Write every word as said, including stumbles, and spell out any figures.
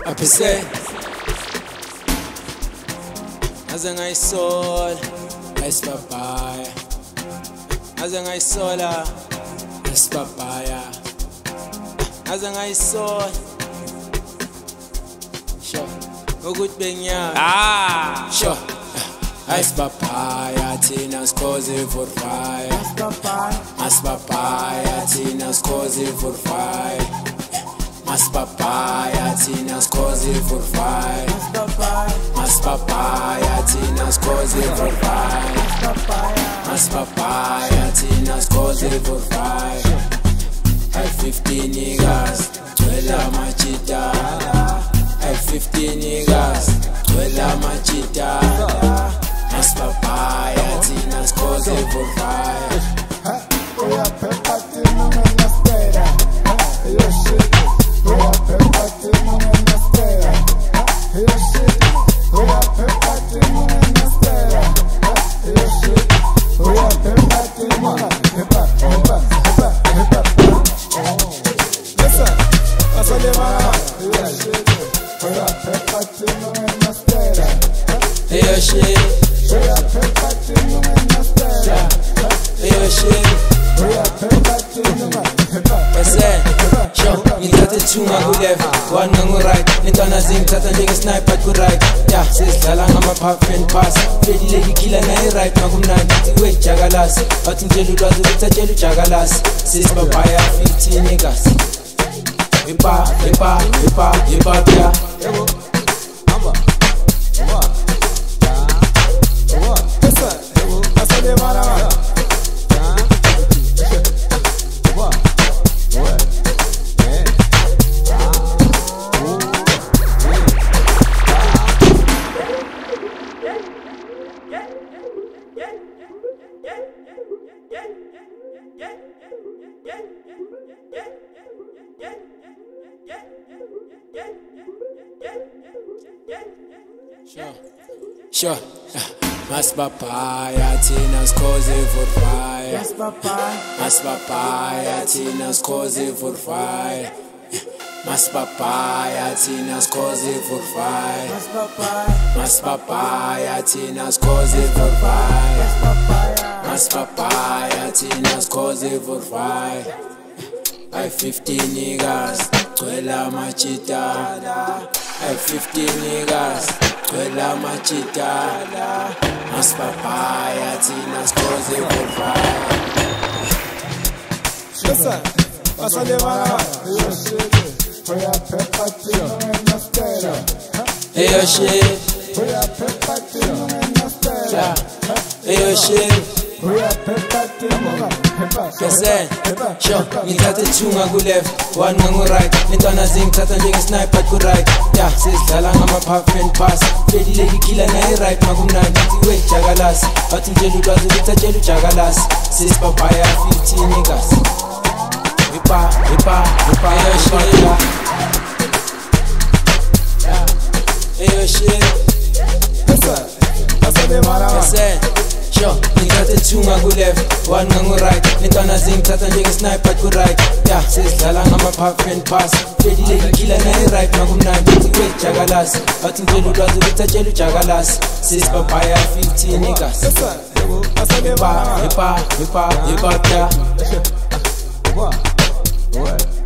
Apese Aze ngayisola esibabhaya Aze ngayisola esibabhaya Aze ngayisola Sho ukuthi bengiyazi Ah Sho Asibabhaya thina sikhoze for fire Asibabhaya thina sikhoze for fire Asibabhaya thina sikhoze for fire Asibabhaya thina sikhoze for fire Asibabhaya thina sikhoze for fire I fifteen niggas twela machita I fifteen niggas twela machita Asibabhaya thina sikhoze for fire Oya pepa tino na espera Yo shit Oya pepa tino na espera Yo shit Oya pepa tino na espera Yo shit Oya pepa tino Pepa, pepa, pepa, pepa Listen Asale mama Yo shit Oya pepa tino na espera Yo shit Oya pepa tino na espera Yo shit Oya pepa tino na Bese, sho, ngithathe two ngaku-left, one ngangu-right Intwana zingithatha njenge-sniper ku-right Ya, sesidlala ngama-puff and pass Fedile ngikhila nayi-right ngakumnandi Ithi wait jakalasi, bathi ngitshela ulwazi ukuthi atshela ujakalasi Sesibabhaya fifteen niggas Yepa, yepa, yepa, yepa kya Yebo, hamba, hamba Hamba, listen, yebo, asale mara mara Sure, sure Masibabhaya thina sikhoze for fire Masibabhaya thina sikhoze for fire Masibabhaya thina sikhoze for fire Masibabhaya thina sikhoze for fire Masibabhaya thina sikhoze for fire I fifteen niggas twela machita I fifteen niggas twela machita Masibabhaya thina sikhoze for fire Listen, asale mara mara Yo shit, oya pepa tino na espera Yo shit, Oya pepa tino na espera yo shit Oya pepa tino na pepa Bese, sho, ngithathe two ngaku-left, one ngangu-right Intwana zingithatha njenge-sniper ku-right Ya, sesidlala ngama-puff and pass Fedile ngikhila nayi-right ngakumnandi Ithi wait jakalasi, bathi ngitshela ulwazi ukuthi atshela ujakalasi Sesibabhaya fifteen niggas Yepa, yepa, yepa, yo shit Yo shit Listen, asale mara mara Bese, sho, ngithathe two ngaku-left, one ngangu-right Intwana zingithatha njenge-sniper ku-right Ya, sesidlala ngama-puff and pass Fedile ngikhila nayi-right ngakumnandi Ithi wait jakalasi, bathi ngitshela ulwazi ukuthi atshela ujakalasi Sesibabhaya fifteen niggas Listen, yebo, asale Yepa, mara mara yepa, yepa, yepa kya What? What?